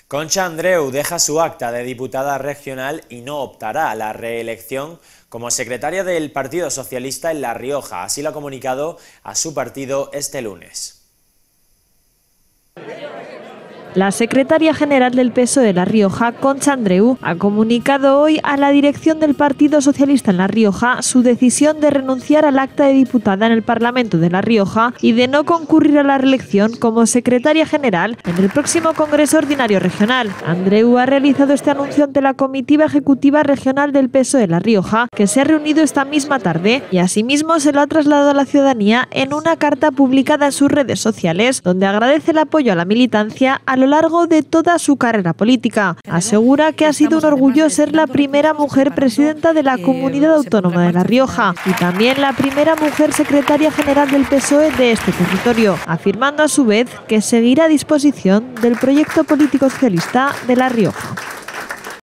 Concha Andreu deja su acta de diputada regional y no optará a la reelección como secretaria del Partido Socialista en La Rioja. Así lo ha comunicado a su partido este lunes. La secretaria general del PSOE de La Rioja, Concha Andreu, ha comunicado hoy a la dirección del Partido Socialista en La Rioja su decisión de renunciar al acta de diputada en el Parlamento de La Rioja y de no concurrir a la reelección como secretaria general en el próximo Congreso Ordinario Regional. Andreu ha realizado este anuncio ante la comitiva ejecutiva regional del PSOE de La Rioja, que se ha reunido esta misma tarde, y asimismo se lo ha trasladado a la ciudadanía en una carta publicada en sus redes sociales, donde agradece el apoyo a la militancia a lo largo de toda su carrera política. Asegura que ha sido un orgullo ser la primera mujer presidenta de la Comunidad Autónoma de La Rioja y también la primera mujer secretaria general del PSOE de este territorio, afirmando a su vez que seguirá a disposición del proyecto político socialista de La Rioja.